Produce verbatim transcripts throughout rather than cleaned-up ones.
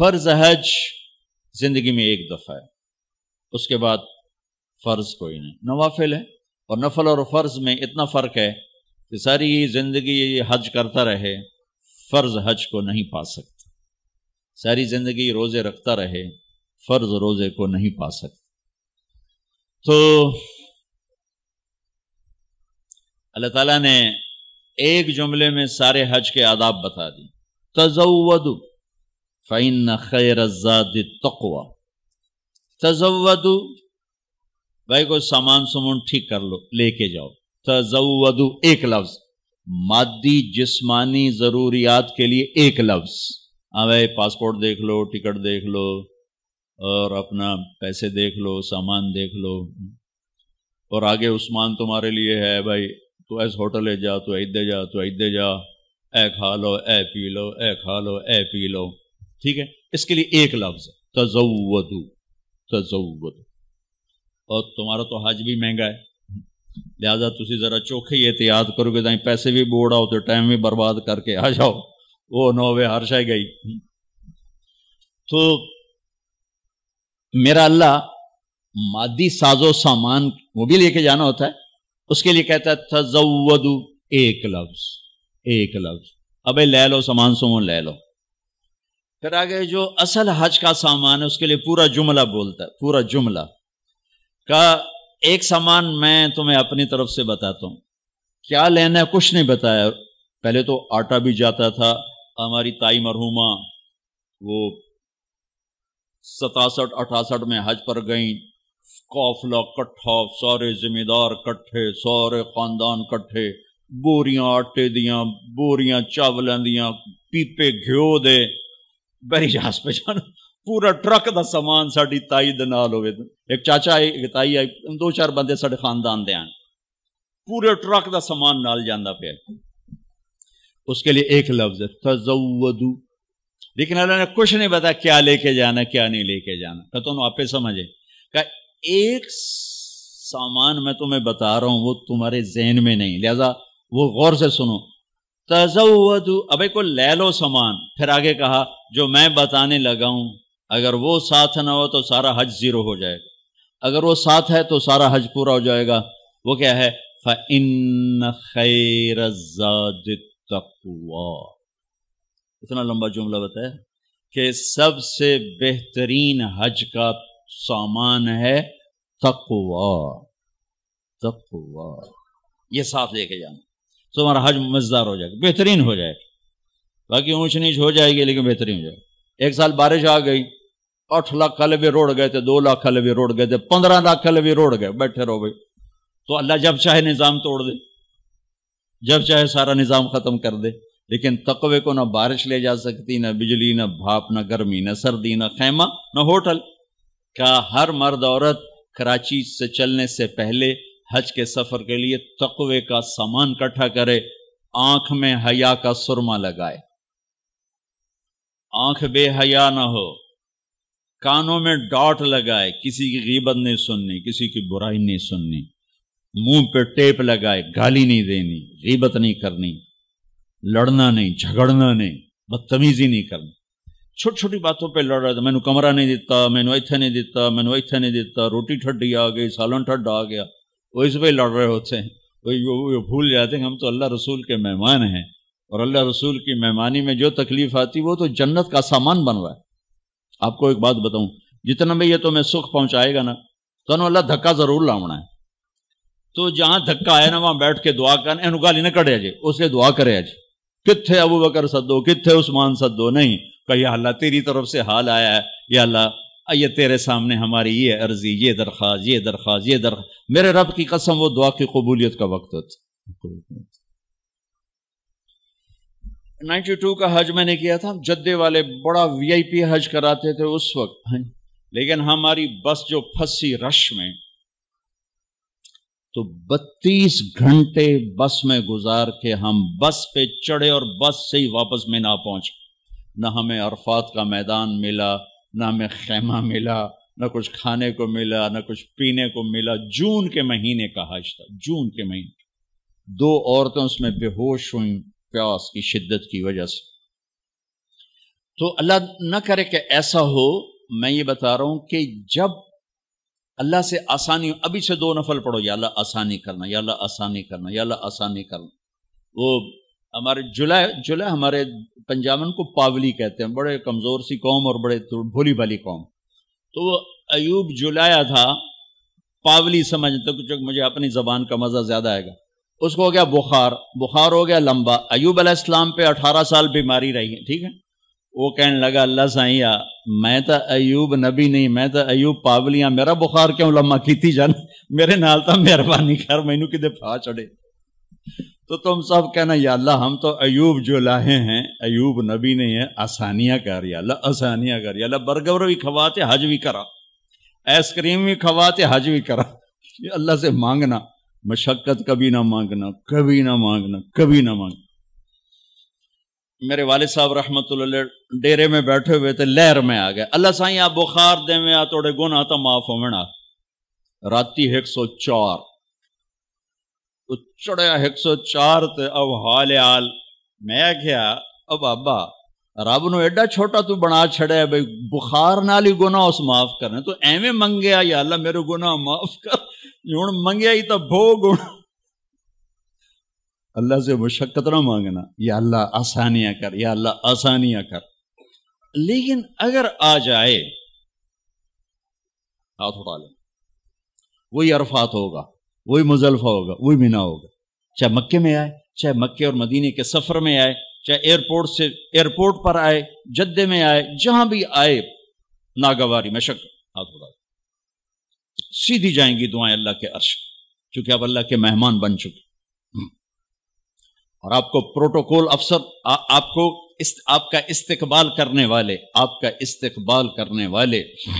فرض حج زندگی میں ایک دفعہ ہے، اس کے بعد فرض کوئی نہیں، نوافل ہے، اور نفل اور فرض میں اتنا فرق ہے کہ ساری زندگی حج کرتا رہے فرض حج کو نہیں پا سکتا، ساری زندگی روزے رکھتا رہے فرض روزے کو نہیں پا سکتا۔ تو اللہ تعالیٰ نے ایک جملے میں سارے حج کے آداب بتا دی، تزودوا فإن خیر الزاد التقوی، تزودوا بھائی کوئی سامان سمون ٹھیک کر لو لے کے جاؤ، تزودوا ایک لفظ، مادی جسمانی ضروریات کے لیے ایک لفظ، ہاں بھائی پاسپورٹ دیکھ لو، ٹکٹ دیکھ لو، اور اپنا پیسے دیکھ لو، سامان دیکھ لو، اور آگے عثمان تمہارے لیے ہے بھائی، تو ایس ہوٹل ہے جا، تو ایدے جا، تو ایدے جا، اے کھا لو، اے پی لو، اے کھا لو، اے پی لو، ٹھیک ہے، اس کے لیے ایک لفظ تزودوا، تزودوا، اور تمہارا تو حج بھی مہنگا ہے، لہذا تسی ذرا چوکھے ہی احتیاط کرو گے، تائیں پیسے بھی بوڑ آؤ تو ٹائم بھی برباد کر کے آ جاؤ، وہ نوے ہر شے گئی۔ تو میرا اللہ مادی ساز و سامان وہ بھی لے کے جانا ہوتا ہے، اس کے لیے کہتا ہے تزودوا، ایک لفظ، ایک لفظ، ابے لے لو سامان سمون لے لو۔ پھر آگے جو اصل حج کا سامان ہے اس کے لیے پورا جملہ بولتا ہے، پورا جملہ کا ایک سامان میں تمہیں اپنی طرف سے بتاتا ہوں، کیا لینا ہے کچھ نہیں بتایا۔ پہلے تو آٹا بھی جاتا تھا، ہماری تائی مرحومہ وہ ستاسٹھ اٹھاسٹھ میں حج پر گئیں، قافلہ کٹھا، سارے ذمہ دار کٹھے، سارے خاندان کٹھے، بوریاں آٹے دیاں، بوریاں چاولوں دیاں، پیپے گھیو دے، بری جہاز پہ جانا، پورا ٹرک دا سامان ساڑی تائی دے نال ہوئے، ایک چاچا آئی، ایک تائی آئی، دو چار بندے ساڑے خاندان دے آن، پورے ٹرک دا سامان نال جاندہ پہ، اس کے لیے ایک لفظ ہے تزودوا، لیکن اللہ نے کچھ نہیں بتا کیا لے کے جانا کیا نہیں لے کے جانا، کہ تم آپ پہ سمجھے کہ ایک سامان میں تمہیں بتا رہا ہوں وہ تمہارے ذہن میں نہیں، لہذا وہ غور سے سنو، تزودوا، ابے کو لے لو سامان، پھر آگے کہا جو میں بتانے لگا ہوں اگر وہ ساتھ نہ ہو تو سارا حج زیرو ہو جائے گا، اگر وہ ساتھ ہے تو سارا حج پورا ہو جائے گا۔ وہ کیا ہے؟ فَإِنَّ خَيْرَ الزَّادِ التَّقْوَىٰ، اتنا لمبا جملہ بتایا کہ سب سے بہترین حج کا سامان ہے تقویٰ، تقویٰ، یہ ساتھ لے کے جانا تو ہمارا حج مزدار ہو جائے گا، بہترین ہو جائے گا، باقی اونچ نیچ ہو جائے گی لیکن بہترین ہو جائے گا۔ ایک سال بارش آ گئی، آٹھ لاکھ حلبے روڑ گئے تھے، دو لاکھ حلبے روڑ گئے تھے، پندرہ لاکھ حلبے روڑ گئے، بیٹھے رہو بھائی، تو اللہ جب چاہے نظام توڑ دے، جب چاہے سارا نظام ختم کر دے، لیکن تقوی کو نہ بارش لے جا سکتی، نہ بجلی، نہ بھاپ، نہ گرمی، نہ سردی، نہ خیمہ، نہ ہوٹل۔ کا ہر مرد عورت کراچی سے چلنے سے پہلے حج کے سفر کے لیے تقوی کا سامان اکٹھا کرے، آنکھ میں حیا کا سرما لگائے، آنکھ بے حیا نہ ہو، کانوں میں ڈاٹ لگائے، کسی کی غیبت نہیں سننی، کسی کی برائی نہیں سننی، منہ پہ ٹیپ لگائے، گالی نہیں دینی، غیبت نہیں کرنی، لڑنا نہیں، جھگڑنا نہیں، بدتمیزی نہیں کرنی، چھوٹی چھوٹی باتوں پہ لڑ رہا تھا، میں نے کمرہ نہیں دیتا، میں نے ایتھے نہیں دیتا، میں نے ایتھے نہیں دیتا، روٹی ٹھڈی آ گئی، سالن ٹھڈ آ گیا، وہ اس پہ لڑ رہے ہوتے ہیں، وہ بھول جاتے ہیں ہم تو اللہ رسول کے مہمان ہیں، اور اللہ رسول کی مہمانی میں جو تکلیف آتی وہ تو جنت کا سامان بن رہا ہے۔ آپ کو ایک بات بتاؤں، جتنا بھی یہ تمہیں سکھ پہنچائے گا نا تو انہوں اللہ دھکا ضرور لاؤنا ہے، تو جہاں دھکا آئے نا وہاں بیٹھ کے دعا کرنا، اینو گالی نہ کڑے جی، اس لیے دعا کرے جی، کتھے ابو بکر سدو، کتھے عثمان سدو، نہیں کہ یا اللہ تیری طرف سے حال آیا ہے، یا اللہ یہ تیرے سامنے ہماری یہ عرضی، یہ درخواست، یہ درخواست، یہ درخواست، میرے رب کی قسم وہ دعا کی قبولیت کا وقت ہوتا۔ نائنٹی ٹو کا حج میں نے کیا تھا، جدے والے بڑا وی آئی پی حج کراتے تھے اس وقت، لیکن ہماری بس جو پھنسی رش میں تو بتیس گھنٹے بس میں گزار کے ہم بس پہ چڑھے اور بس سے ہی واپس میں نہ پہنچے، نہ ہمیں عرفات کا میدان ملا، نہ ہمیں خیمہ ملا، نہ کچھ کھانے کو ملا، نہ کچھ پینے کو ملا۔ جون کے مہینے کا حج تھا، جون کے مہینے، دو عورتیں اس میں بے ہوش ہوئیں پیاس کی شدت کی وجہ سے۔ تو اللہ نہ کرے کہ ایسا ہو. میں یہ بتا رہا ہوں کہ جب اللہ سے آسانی، ابھی سے دو نفل پڑھو، یا اللہ آسانی کرنا، یا اللہ آسانی کرنا، یا اللہ آسانی کرنا. وہ ہمارے جلائے جلائے ہمارے پنجابن کو پاولی کہتے ہیں، بڑے کمزور سی قوم اور بڑے بھولی بھالی قوم. تو وہ ایوب جلایا تھا، پاولی سمجھتے کچھ، مجھے اپنی زبان کا مزہ زیادہ آئے گا. اس کو ہو گیا بخار، بخار ہو گیا لمبا. ایوب علیہ السلام پہ اٹھارہ سال بیماری رہی ہے، ٹھیک ہے. وہ کہنے لگا اللہ سائیا میں تو ایوب نبی نہیں، میں تو ایوب پاولیاں، میرا بخار کیوں لمبا کیتی جان، میرے نال تا مہربانی کر، مینوں کدے پھا چڑے. تو تم سب کہنا یا اللہ ہم تو ایوب جو لاہے ہیں، ایوب نبی نہیں ہے، آسانیاں کر یا اللہ، آسانیاں کر یا اللہ. برگر بھی کھواتے حج بھی کرا، آئس کریم بھی کھواتے حج بھی کرا. اللہ سے مانگنا، مشقت کبھی نہ مانگنا، کبھی نہ مانگنا، کبھی نہ مانگنا. میرے والد صاحب رحمت اللہ علیہ ڈیرے میں بیٹھے ہوئے تھے، لہر میں آ گئے. اللہ سائیں آپ بخار دے میں آ توڑے گناہ تا معاف ہونا. راتی ایک سو چار تو چڑھیا ایک سو چار تے اب حال حال میں کیا اب بابا رب نو ایڈا چھوٹا تو بنا چھڑے بھئی بخار نال ہی گناہ اس معاف کرنے. تو ایویں منگیا یا اللہ میرے گناہ معاف کر، ہن منگیا ہی تو بھو گناہ. اللہ سے مشقت نہ مانگنا، یا اللہ آسانیاں کر، یا اللہ آسانیاں کر. لیکن اگر آ جائے، ہاتھ اٹھا لیں، وہی عرفات ہوگا، وہی مزدلفہ ہوگا، وہی مینا ہوگا. چاہے مکے میں آئے، چاہے مکے اور مدینے کے سفر میں آئے، چاہے ایئرپورٹ سے ایئرپورٹ پر آئے، جدے میں آئے، جہاں بھی آئے، ناگواری مشقت، ہاتھ اٹھا لیں. سیدھی جائیں گی دعائیں اللہ کے عرش، چونکہ آپ اللہ کے مہمان بن چکے. اور آپ کو پروٹوکول افسر، آپ کو است آپ کا استقبال کرنے والے، آپ کا استقبال کرنے والے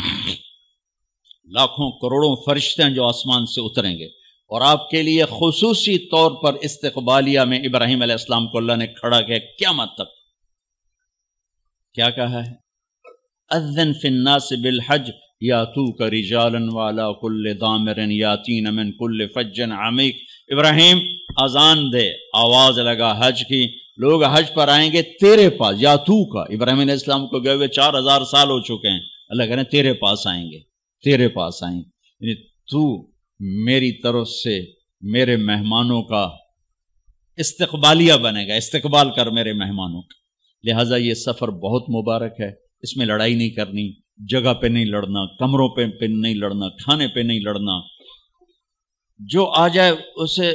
لاکھوں کروڑوں فرشتے ہیں جو آسمان سے اتریں گے. اور آپ کے لیے خصوصی طور پر استقبالیہ میں ابراہیم علیہ السلام کو اللہ نے کھڑا کیا قیامت تک. کیا کہا ہے؟ اذن فی الناس بالحج یاتوک رجالا وعلی کل ضامر یاتین من کل فج عمیق. ابراہیم اذان دے، آواز لگا حج کی، لوگ حج پر آئیں گے تیرے پاس. یا تو کا ابراہیم علیہ السلام کو گئے ہوئے چار ہزار سال ہو چکے ہیں، اللہ کہہ رہے ہیں تیرے پاس آئیں گے، تیرے پاس آئیں گے. یعنی تو میری طرف سے میرے مہمانوں کا استقبالیہ بنے گا، استقبال کر میرے مہمانوں کا. لہٰذا یہ سفر بہت مبارک ہے، اس میں لڑائی نہیں کرنی، جگہ پہ نہیں لڑنا، کمروں پہ پہ نہیں لڑنا، کھانے پہ نہیں لڑنا. جو آ جائے اسے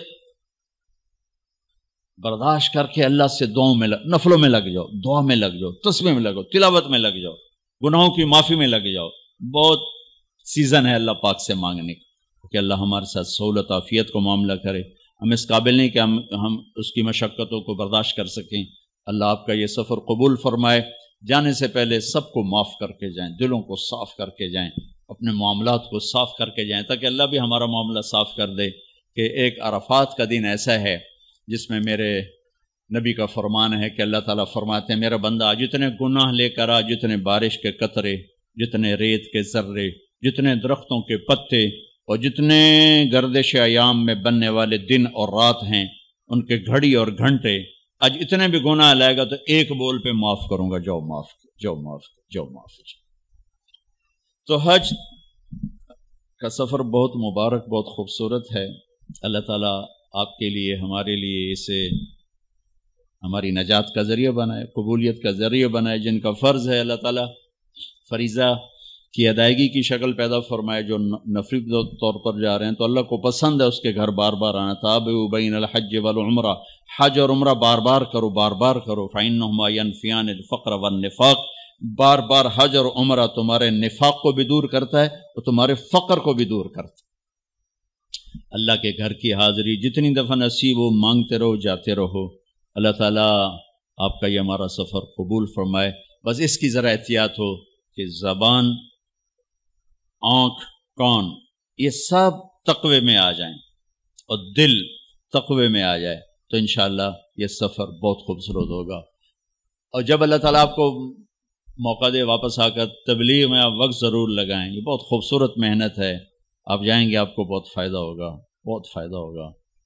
برداشت کر کے اللہ سے دعاؤں میں لگ، نفلوں میں لگ جاؤ، دعا میں لگ جاؤ، تسبیح میں لگو، تلاوت میں لگ جاؤ، گناہوں کی معافی میں لگ جاؤ. بہت سیزن ہے اللہ پاک سے مانگنے کا کہ اللہ ہمارے ساتھ سہولت عافیت کو معاملہ کرے. ہم اس قابل نہیں کہ ہم ہم اس کی مشقتوں کو برداشت کر سکیں. اللہ آپ کا یہ سفر قبول فرمائے. جانے سے پہلے سب کو معاف کر کے جائیں، دلوں کو صاف کر کے جائیں، اپنے معاملات کو صاف کر کے جائیں، تاکہ اللہ بھی ہمارا معاملہ صاف کر دے. کہ ایک عرفات کا دن ایسا ہے جس میں میرے نبی کا فرمان ہے کہ اللہ تعالیٰ فرماتے ہیں میرا بندہ جتنے گناہ لے کر آ، جتنے بارش کے قطرے، جتنے ریت کے ذرے، جتنے درختوں کے پتے اور جتنے گردش ایام میں بننے والے دن اور رات ہیں، ان کے گھڑی اور گھنٹے، آج اتنے بھی گناہ لائے گا تو ایک بول پہ معاف کروں گا، جاؤ معاف جاؤ معاف جاؤ معاف. تو حج کا سفر بہت مبارک، بہت خوبصورت ہے. اللہ تعالیٰ آپ کے لیے، ہمارے لیے اسے ہماری نجات کا ذریعہ بنائے، قبولیت کا ذریعہ بنائے. جن کا فرض ہے اللہ تعالیٰ فریضہ کی ادائیگی کی شکل پیدا فرمائے. جو نفلی طور پر جا رہے ہیں تو اللہ کو پسند ہے اس کے گھر بار بار آنا. تابعوا بین الحج والعمرہ، حج اور عمرہ بار بار کرو، بار بار کرو. فإنہما ینفیان الفقر والنفاق، بار بار حج اور عمرہ تمہارے نفاق کو بھی دور کرتا ہے اور تمہارے فقر کو بھی دور کرتا ہے. اللہ کے گھر کی حاضری جتنی دفعہ نصیب ہو، مانگتے رہو، جاتے رہو. اللہ تعالیٰ آپ کا یہ ہمارا سفر قبول فرمائے. بس اس کی ذرا احتیاط ہو کہ زبان، آنکھ، کان یہ سب تقوی میں آ جائیں اور دل تقوی میں آ جائے تو انشاءاللہ یہ سفر بہت خوبصورت ہوگا. اور جب اللہ تعالیٰ آپ کو موقع دے واپس آ کر تبلیغ میں آپ وقت ضرور لگائیں. یہ بہت خوبصورت محنت ہے، آپ جائیں گے آپ کو بہت فائدہ ہوگا، بہت فائدہ ہوگا.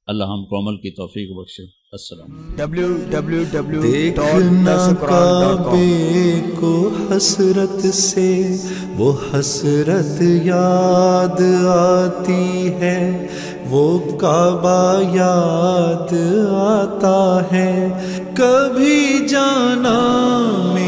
اللہ ہم کو عمل کی توفیق بخشے. السلام. ڈبلیو ڈبلیو ڈبلیو دیکھنا کعبے کو حسرت سے وہ حسرت یاد آتی ہے، وہ کعبہ یاد آتا ہے. کبھی جانا